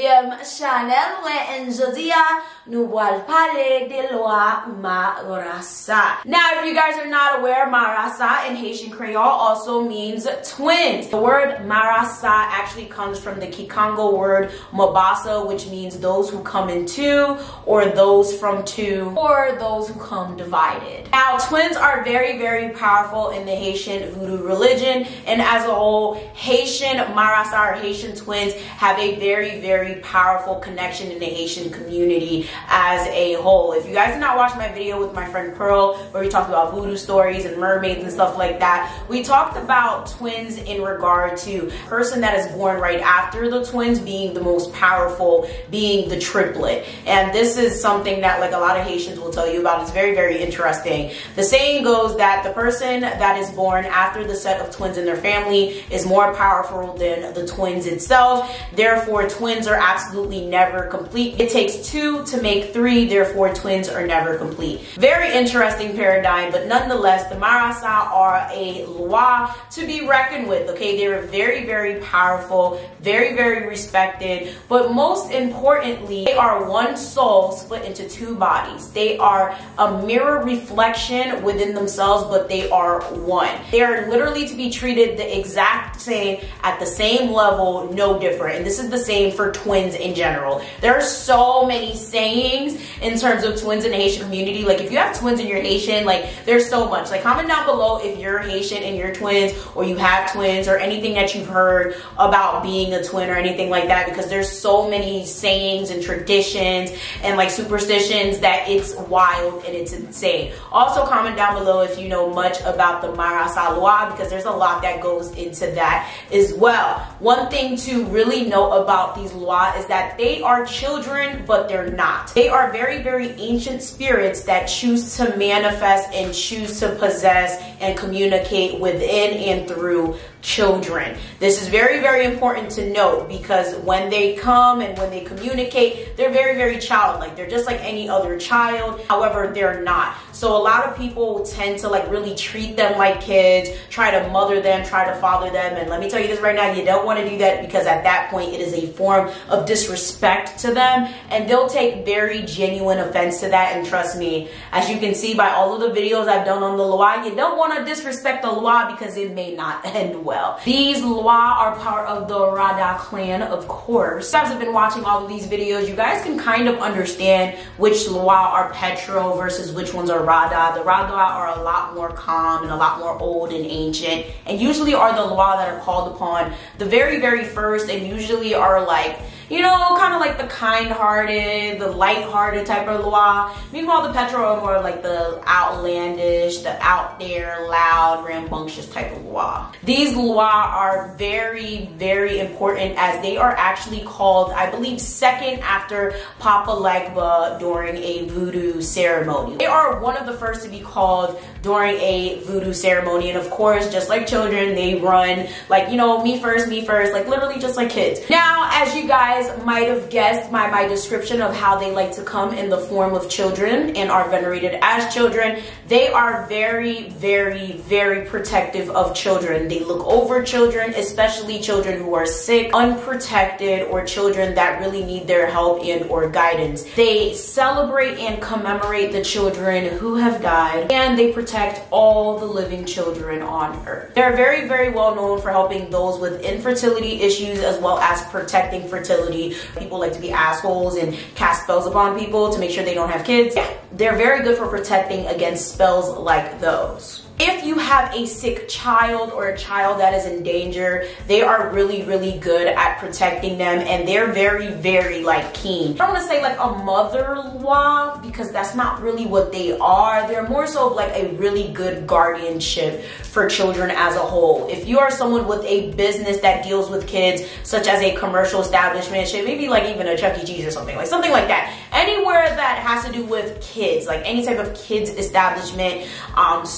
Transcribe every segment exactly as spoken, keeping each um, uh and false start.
deuxième channel où aujourd'hui nous allons parler de loi Marassa. Now, if you guys are not aware, Marassa in Haitian Creole also means twins. The word Marassa actually comes from the Kikongo word Mabasa, which means those who come in two, or those from two, or those who come divided. Now, twins are very, very powerful in the Haitian voodoo religion, and as a whole, Haitian Marassa or Haitian twins have a very, very powerful connection in the Haitian community as a whole. If you guys did not watch my video with my friend Pearl, where we talked about voodoo stories and mermaids and stuff like that, we talked about twins in regard to the person that is born right after the twins being the most powerful, being the triplet. And this is something that like a lot of Haitians will tell you about. It's very, very interesting. The saying goes that the person that is born after the set of twins in their family is more powerful than the twins itself. Therefore, twins are absolutely never complete. It takes two to make three, therefore twins are never complete. Very interesting paradigm, but nonetheless, the Marassa are a loi to be reckoned with, okay? They're very, very powerful, very, very respected, but most importantly, they are one soul split into two bodies. They are a mirror reflection within themselves, but they are one. They are literally to be treated the exact same, at the same level, no different. And this is the same for twins in general. There are so many sayings in terms of twins in the Haitian community. Like if you have twins and you're Haitian, like there's so much. Like comment down below if you're Haitian and you're twins, or you have twins, or anything that you've heard about being a twin or anything like that, because there's so many sayings and traditions and like superstitions that it's wild and it's insane. Also comment down below if you know much about the Marassa loi, because there's a lot that goes into that as well. One thing to really know about these lois is that they are children, but they're not. They are very, very ancient spirits that choose to manifest and choose to possess and communicate within and through children. This is very, very important to note, because when they come and when they communicate, they're very, very childlike. They're just like any other child. However, they're not. So a lot of people tend to like really treat them like kids, try to mother them, try to father them. And let me tell you this right now, you don't want to do that, because at that point it is a form of disrespect to them, and they'll take very genuine offense to that. And trust me, as you can see by all of the videos I've done on the loi, you don't want to disrespect the loi, because it may not end well. Well. These loi are part of the Rada clan, of course. If you guys have been watching all of these videos, you guys can kind of understand which loi are Petro versus which ones are Rada. The Rada are a lot more calm and a lot more old and ancient, and usually are the loi that are called upon the very, very first, and usually are like, you know, kind of like the kind-hearted, the light-hearted type of loi. Meanwhile, the Petro are more like the outlandish, the out there, loud, rambunctious type of loi. These loi are very, very important, as they are actually called, I believe, second after Papa Legba during a voodoo ceremony. They are one of the first to be called during a voodoo ceremony, and of course, just like children, they run like, you know, me first, me first, like literally just like kids. Now, as you guys might have guessed by my description of how they like to come in the form of children and are venerated as children, they are very, very, very protective of children. They look over children, especially children who are sick, unprotected, or children that really need their help and or guidance. They celebrate and commemorate the children who have died, and they protect all the living children on earth. They're very, very well known for helping those with infertility issues, as well as protecting fertility. People like to be assholes and cast spells upon people to make sure they don't have kids. Yeah, they're very good for protecting against spells like those. If you have a sick child or a child that is in danger, they are really, really good at protecting them, and they're very, very like keen. I don't want to say like a mother loi, because that's not really what they are. They're more so like a really good guardianship for children as a whole. If you are someone with a business that deals with kids, such as a commercial establishment, shit, maybe like even a Chuck E. Cheese or something, like something like that. Anywhere that has to do with kids, like any type of kids establishment, um, school,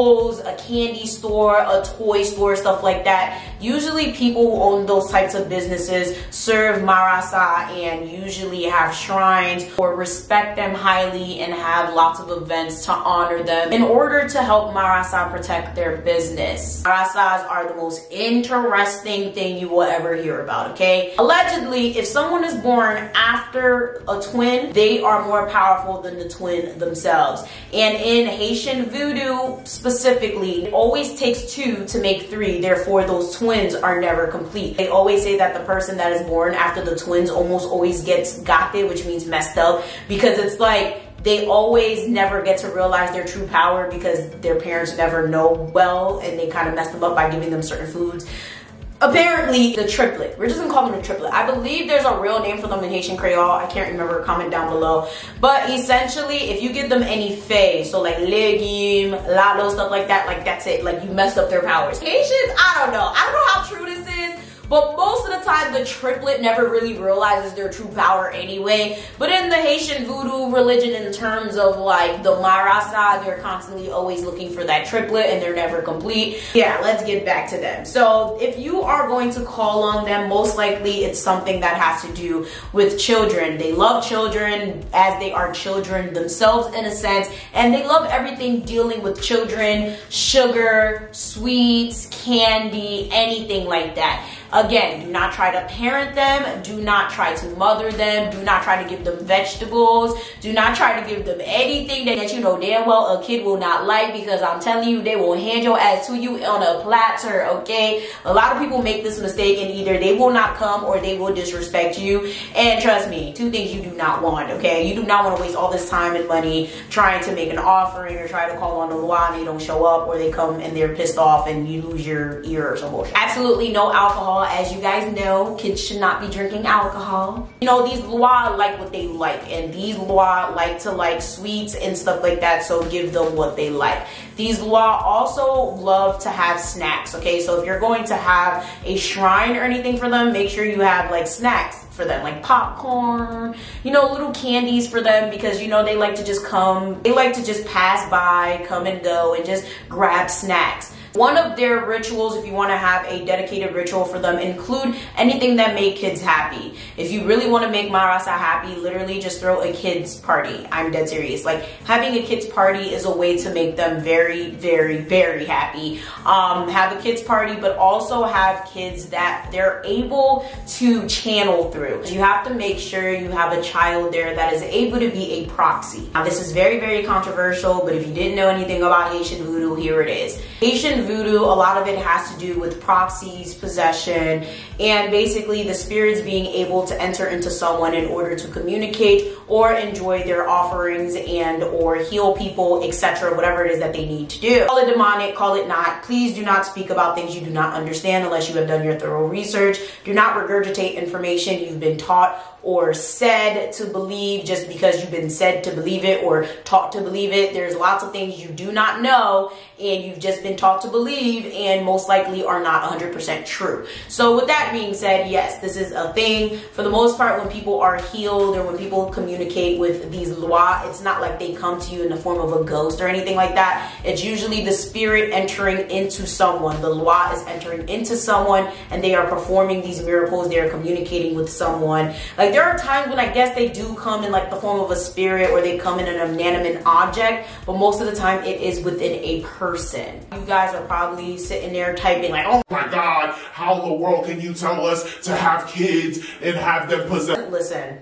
clothes, a candy store, a toy store, stuff like that. Usually people who own those types of businesses serve Marasa and usually have shrines or respect them highly and have lots of events to honor them in order to help Marasa protect their business. Marasas are the most interesting thing you will ever hear about, okay? Allegedly, if someone is born after a twin, they are more powerful than the twin themselves. And in Haitian voodoo specifically, it always takes two to make three, therefore those twins are never complete. They always say that the person that is born after the twins almost always gets gate, which means messed up, because it's like they always never get to realize their true power because their parents never know well and they kind of mess them up by giving them certain foods. Apparently, the triplet. We're just gonna call them the triplet. I believe there's a real name for them in Haitian Creole. I can't remember. Comment down below. But essentially, if you give them any fae, so like legume, lalo, stuff like that, like that's it. Like you messed up their powers. Haitians, I don't know. I don't know how true this is. But most of the time, the triplet never really realizes their true power anyway. But in the Haitian voodoo religion, in terms of like the Marasa, they're constantly always looking for that triplet and they're never complete. Yeah, let's get back to them. So if you are going to call on them, most likely it's something that has to do with children. They love children as they are children themselves in a sense. And they love everything dealing with children, sugar, sweets, candy, anything like that. Again, do not try to parent them. Do not try to mother them. Do not try to give them vegetables. Do not try to give them anything that you know damn well a kid will not like, because I'm telling you, they will hand your ass to you on a platter, okay? A lot of people make this mistake and either they will not come or they will disrespect you. And trust me, two things you do not want, okay? You do not want to waste all this time and money trying to make an offering or try to call on the Loi and they don't show up, or they come and they're pissed off and you lose your ear or some bullshit. Absolutely no alcohol. As you guys know, kids should not be drinking alcohol. You know, these Loi like what they like, and these Loi like to like sweets and stuff like that, so give them what they like. These Loi also love to have snacks, okay? So if you're going to have a shrine or anything for them, make sure you have like snacks for them, like popcorn, you know, little candies for them, because you know they like to just come, they like to just pass by, come and go, and just grab snacks. One of their rituals, if you want to have a dedicated ritual for them, include anything that make kids happy. If you really want to make Marasa happy, literally just throw a kids party. I'm dead serious. Like, having a kids party is a way to make them very, very, very happy. Um, have a kids party, but also have kids that they're able to channel through. You have to make sure you have a child there that is able to be a proxy. Now, this is very, very controversial, but if you didn't know anything about Haitian voodoo, here it is. Haitian voodoo, a lot of it has to do with proxies, possession, and basically the spirits being able to enter into someone in order to communicate or enjoy their offerings and or heal people, et cetera, whatever it is that they need to do. Call it demonic, call it not. Please do not speak about things you do not understand unless you have done your thorough research. Do not regurgitate information you've been taught or said to believe just because you've been said to believe it or taught to believe it. There's lots of things you do not know and you've just been taught to believe and most likely are not one hundred percent true. So with that being said, yes, this is a thing. For the most part, when people are healed or when people communicate with these Loi, it's not like they come to you in the form of a ghost or anything like that. It's usually the spirit entering into someone. The Loi is entering into someone and they are performing these miracles. They are communicating with someone. Like, there are times when I guess they do come in like the form of a spirit or they come in an inanimate object, but most of the time it is within a person. You guys are probably sitting there typing like, oh my God, how in the world can you tell us to have kids and have them possess? Listen.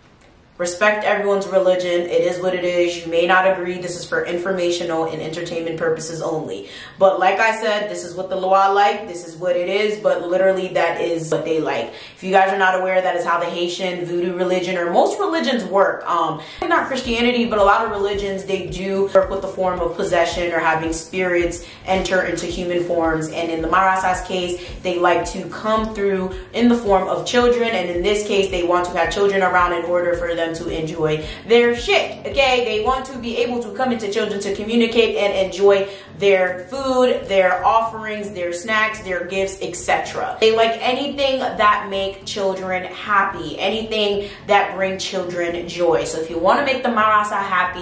Respect everyone's religion. It is what it is. You may not agree. This is for informational and entertainment purposes only. But like I said, this is what the Loi like. This is what it is. But literally, that is what they like. If you guys are not aware, that is how the Haitian voodoo religion or most religions work. Um, not Christianity, but a lot of religions, they do work with the form of possession or having spirits enter into human forms. And in the Marasa's case, they like to come through in the form of children. And in this case, they want to have children around in order for them to enjoy their shit, okay? They want to be able to come into children to communicate and enjoy their food, their offerings, their snacks, their gifts, et cetera. They like anything that make children happy, anything that bring children joy. So if you want to make the Marasa happy,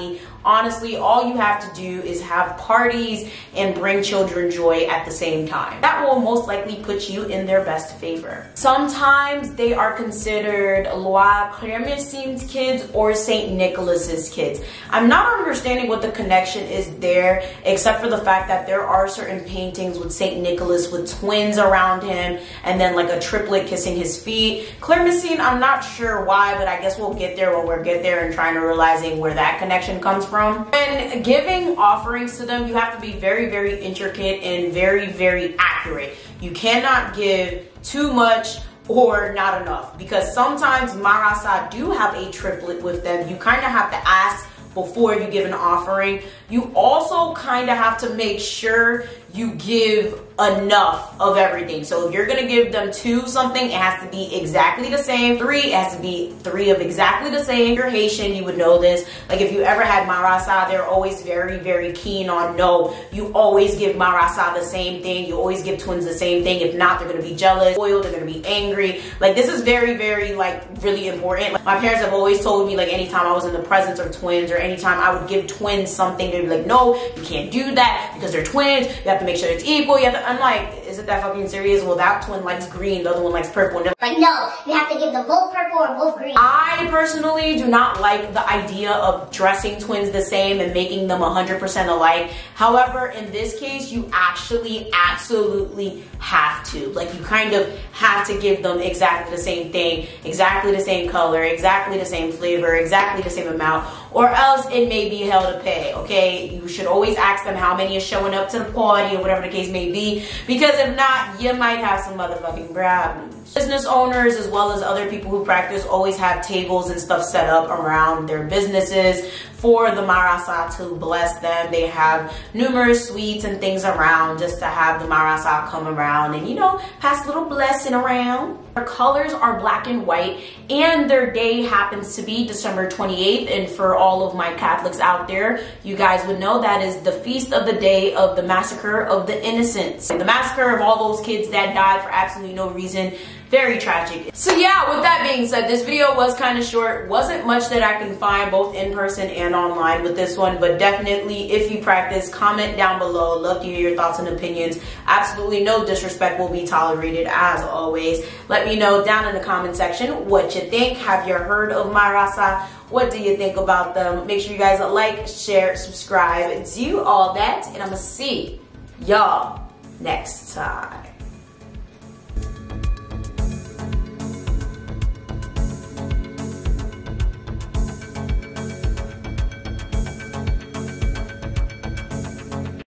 honestly, all you have to do is have parties and bring children joy at the same time. That will most likely put you in their best favor. Sometimes they are considered Roi Clémencine's kids or Saint Nicholas's kids. I'm not understanding what the connection is there, except for the fact that there are certain paintings with Saint Nicholas with twins around him and then like a triplet kissing his feet. Clémencine, I'm not sure why, but I guess we'll get there when we're get there and trying to realizing where that connection comes from. And giving offerings to them, you have to be very, very intricate and very, very accurate. You cannot give too much or not enough, because sometimes Marasa do have a triplet with them. You kind of have to ask before you give an offering. You also kind of have to make sure you give enough of everything. So if you're gonna give them two something, it has to be exactly the same. Three, it has to be three of exactly the same. If you're Haitian, you would know this. Like if you ever had Marasa, they're always very, very keen on no, you always give Marasa the same thing. You always give twins the same thing. If not, they're gonna be jealous, spoiled, they're gonna be angry. Like this is very, very like really important. Like, my parents have always told me, like anytime I was in the presence of twins or anytime I would give twins something, they'd be like, no, you can't do that because they're twins. You have to make sure it's equal. You have to, I'm like, is it that fucking serious? Well, that twin likes green, the other one likes purple. And like, no, you have to give them both purple or both green. I personally do not like the idea of dressing twins the same and making them one hundred percent alike. However, in this case, you actually absolutely have to. Like, you kind of have to give them exactly the same thing, exactly the same color, exactly the same flavor, exactly the same amount, or else it may be hell to pay, okay? You should always ask them how many is showing up to the party or whatever the case may be, because if not, you might have some motherfucking problems. Business owners, as well as other people who practice, always have tables and stuff set up around their businesses for the Marasa to bless them. They have numerous sweets and things around just to have the Marasa come around and, you know, pass a little blessing around. Their colors are black and white, and their day happens to be December twenty-eighth. And for all of my Catholics out there, you guys would know that is the feast of the day of the massacre of the innocents. The massacre of all those kids that died for absolutely no reason. Very tragic. So yeah, with that being said, this video was kind of short. Wasn't much that I can find both in person and online with this one, but definitely if you practice, comment down below. Love to hear your thoughts and opinions. Absolutely no disrespect will be tolerated, as always. Let me know down in the comment section what you think. Have you heard of Marasa? What do you think about them? Make sure you guys like, share, subscribe, do all that, and I'm gonna see y'all next time.